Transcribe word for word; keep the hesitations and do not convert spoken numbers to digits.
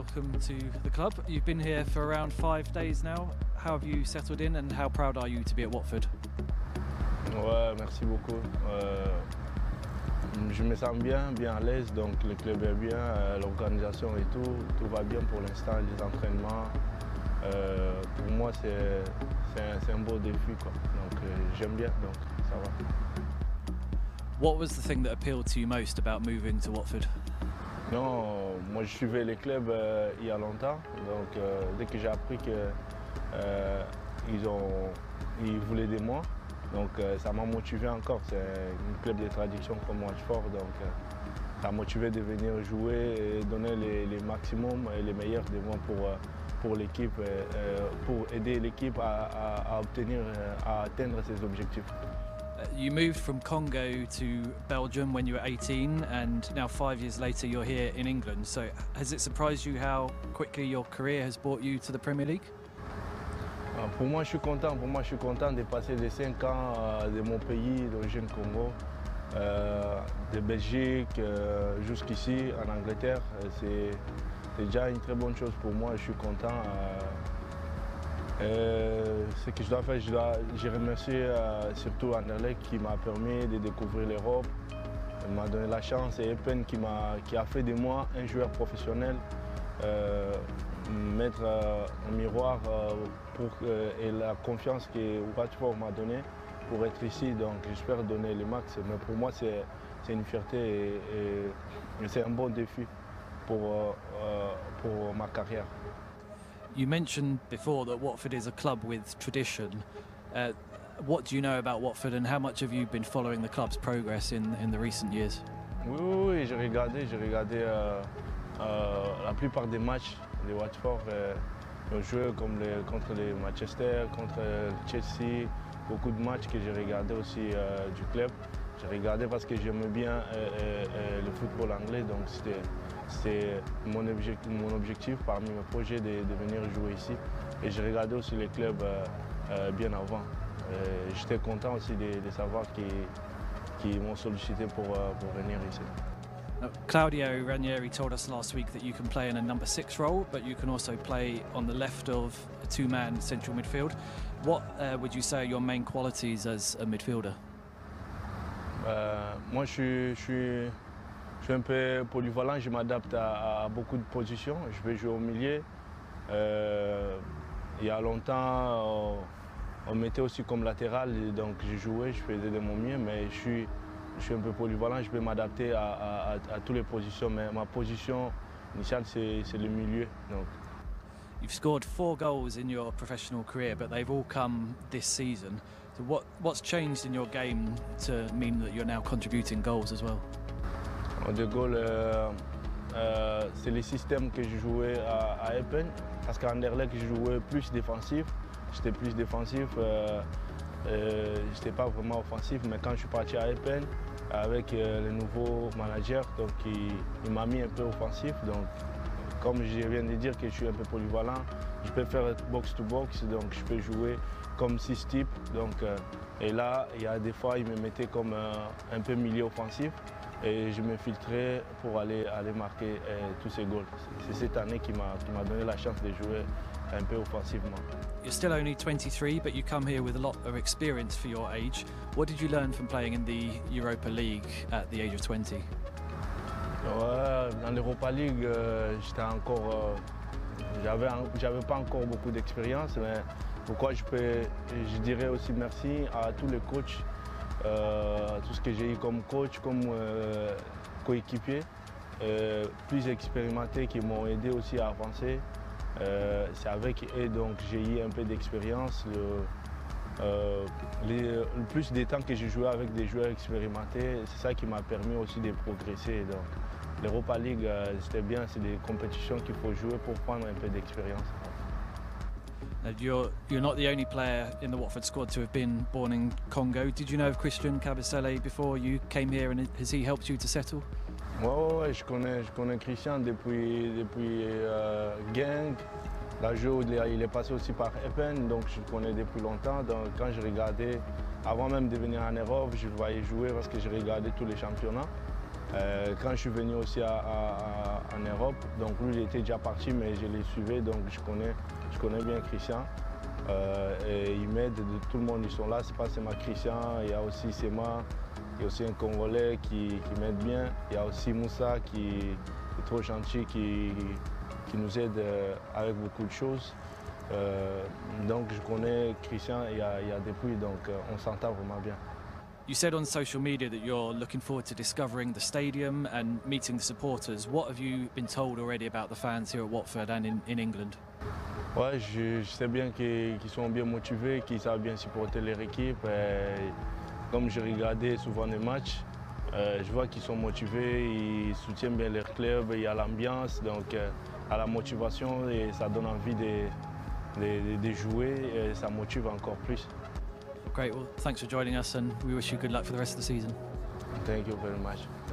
welcome to the club. You've been here for around five days now. How have you settled in and how proud are you to be at Watford? Ouais, merci beaucoup. Euh, je me sens bien, bien à l'aise, donc le club est bien, euh, l'organisation et tout, tout va bien pour l'instant, les entraînements. Euh, pour moi, c'est un, un beau défi, quoi. Donc euh, j'aime bien, donc ça va. What was the thing that appealed to you most about moving to Watford? Non, moi je suivais les clubs euh, il y a longtemps, donc euh, dès que j'ai appris qu'ils euh, ils voulaient de moi, donc euh, ça m'a motivé encore. C'est un club de tradition comme Watford, donc euh, ça m'a motivé de venir jouer et donner les, les maximums et les meilleurs de moi pour, euh, pour l'équipe, euh, pour aider l'équipe à, à, à obtenir, à atteindre ses objectifs. You moved from Congo to Belgium when you were eighteen, and now five years later you're here in England. So has it surprised you how quickly your career has brought you to the Premier League? Pour moi, je suis content. Pour moi, je suis content de passer les cinq ans de mon pays d'origine Congo, euh, de Belgique euh, jusqu'ici en Angleterre. C'est déjà une très bonne chose pour moi. Je suis content. Euh, Euh, ce que je dois faire, je, dois, je remercie euh, surtout Anderlecht qui m'a permis de découvrir l'Europe. Il m'a donné la chance et Eupen qui, a, qui a fait de moi un joueur professionnel, euh, mettre euh, un miroir euh, pour, euh, et la confiance que Watford m'a donnée pour être ici. Donc j'espère donner le max. Mais pour moi, c'est une fierté et, et, et c'est un bon défi pour, euh, pour ma carrière. You mentioned before that Watford is a club with tradition. Uh, what do you know about Watford and how much have you been following the club's progress in, in the recent years? Oui, oui, oui j'ai regardé, j'ai regardé euh, euh, la plupart des matchs de Watford. Euh, ils ont joué comme les, contre les Manchester, contre Chelsea, beaucoup de matchs que j'ai regardé aussi euh, du club. J'ai regardé parce que j'aimais bien euh, euh, le football anglais, donc c'était c'est mon objectif, mon objectif parmi mes projets de, de venir jouer ici. Et j'ai regardé aussi les clubs euh, euh, bien avant. J'étais content aussi de, de savoir qu'ils qui m'ont sollicité pour, euh, pour venir ici. Now, Claudio Ranieri told us last week that you can play in a number six role, but you can also play on the left of a two-man central midfield. What uh, would you say are your main qualities as a midfielder? Euh, moi, je suis, je, suis, je suis un peu polyvalent, je m'adapte à, à beaucoup de positions. Je vais jouer au milieu. Euh, il y a longtemps, on, on mettait aussi comme latéral, donc j'ai joué, je faisais de mon mieux, mais je suis, je suis un peu polyvalent, je peux m'adapter à, à, à, à toutes les positions, mais ma position initiale, c'est le milieu. Donc. You've scored four goals in your professional career, but they've all come this season. So what, what's changed in your game to mean that you're now contributing goals as well? De goal, euh, euh, c'est le système que je jouais à, à Eupen, parce qu'à Anderlecht, je jouais plus défensif. J'étais plus défensif, euh, euh, je n'étais pas vraiment offensif, mais quand je suis parti à Eupen, avec euh, le nouveau manager, donc il, il m'a mis un peu offensif. Donc, comme je viens de dire que je suis un peu polyvalent, je peux faire box-to-box, donc je peux jouer comme six types. Donc, euh, et là, il y a des fois, il me mettait comme euh, un peu milieu offensif et je me filtrais pour aller, aller marquer euh, tous ces goals. C'est cette année qui m'a donné la chance de jouer un peu offensivement. You're still only twenty-three, but you come here with a lot of experience for your age. What did you learn from playing in the Europa League at the age of twenty? Ouais, dans l'Europa League, euh, j'étais encore, euh, j'avais, j'avais pas encore beaucoup d'expérience, mais pourquoi je peux, je dirais aussi merci à tous les coachs, euh, tout ce que j'ai eu comme coach, comme euh, coéquipier, euh, plus expérimentés qui m'ont aidé aussi à avancer. Euh, C'est avec eux donc j'ai eu un peu d'expérience. Euh, le plus de temps que j'ai joué avec des joueurs expérimentés, c'est ça qui m'a permis aussi de progresser. L'Europa League, euh, c'était bien, c'est des compétitions qu'il faut jouer pour prendre un peu d'expérience. You're, you're not the only player in the Watford squad to have been born in Congo. Did you know of Christian Kabasele before you came here, and has he helped you to settle? Oui, ouais, ouais, je, connais, je connais Christian depuis, depuis euh, Genk. Là, il est passé aussi par Eupen, donc je le connais depuis longtemps. Donc, quand je regardais, avant même de venir en Europe, je le voyais jouer parce que je regardais tous les championnats. Euh, quand je suis venu aussi à, à, à, en Europe, donc lui il était déjà parti mais je l'ai suivi, donc je connais, je connais bien Christian. Euh, et il m'aide, tout le monde ils sont là, c'est pas seulement Christian, il y a aussi Sema, il y a aussi un Congolais qui, qui m'aide bien, il y a aussi Moussa qui est trop gentil, qui, qui nous aide avec beaucoup de choses. Euh, donc je connais Christian il y a, il y a depuis, donc on s'entend vraiment bien. You said on social media that you're looking forward to discovering the stadium and meeting the supporters. What have you been told already about the fans here at Watford and in, in England? Ouais, je, je sais bien qu'ils qu'ils sont bien motivés, qu'ils savent bien supporter leur équipe. Et comme j'ai regardé souvent les matchs, euh, je vois qu'ils sont motivés, ils soutiennent bien leur club, il y a l'ambiance, donc euh, à la motivation et ça donne envie de, de, de jouer et ça motive encore plus. Great, well thanks for joining us and we wish you good luck for the rest of the season. Thank you very much.